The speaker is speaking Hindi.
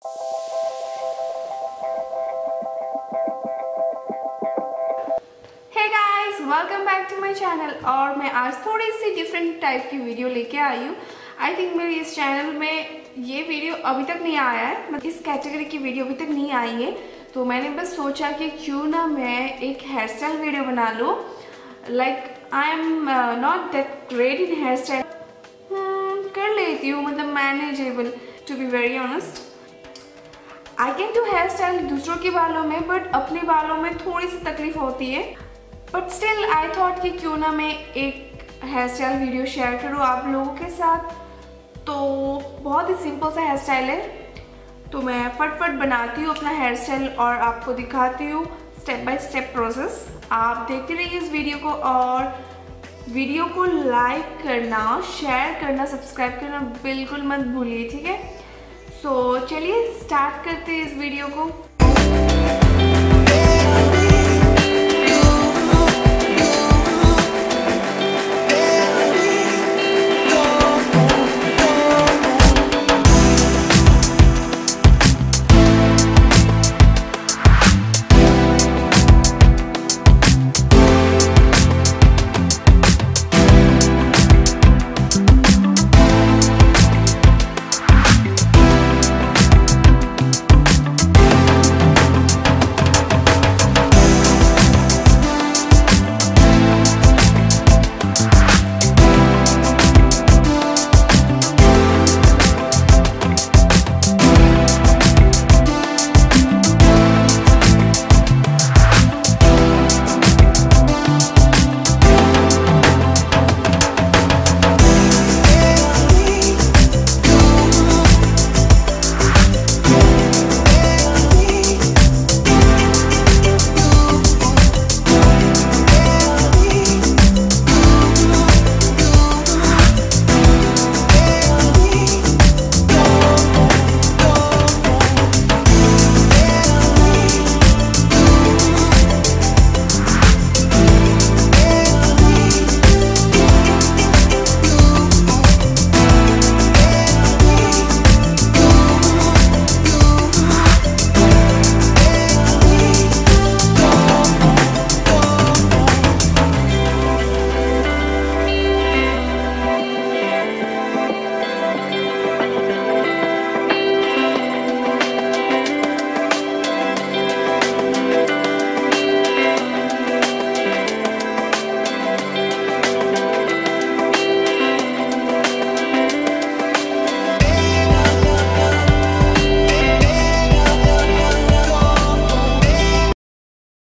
Hey guys, welcome back to my channel. और मैं आज थोड़ी सी डिफरेंट टाइप की वीडियो लेके आई हूँ। आई थिंक मेरे इस चैनल में ये वीडियो अभी तक नहीं आया है, मतलब इस कैटेगरी की वीडियो अभी तक नहीं आई है। तो मैंने बस सोचा कि क्यों ना मैं एक हेयर स्टाइल वीडियो बना लूँ। Like I am not that great in hair style, कर लेती हूँ, मतलब manageable to be very honest. I can do hair style दूसरों के बालों में, बट अपने बालों में थोड़ी सी तकलीफ होती है। बट स्टिल आई थॉट कि क्यों ना मैं एक हेयर स्टाइल वीडियो शेयर करूँ आप लोगों के साथ। तो बहुत ही सिंपल सा हेयर स्टाइल है, तो मैं फटफट बनाती हूँ अपना हेयर स्टाइल और आपको दिखाती हूँ स्टेप बाय स्टेप प्रोसेस। आप देखते रहिए इस वीडियो को और वीडियो को लाइक करना, शेयर करना, सब्सक्राइब करना बिल्कुल मत भूलिए, ठीक है। सो चलिए स्टार्ट करते हैं इस वीडियो को।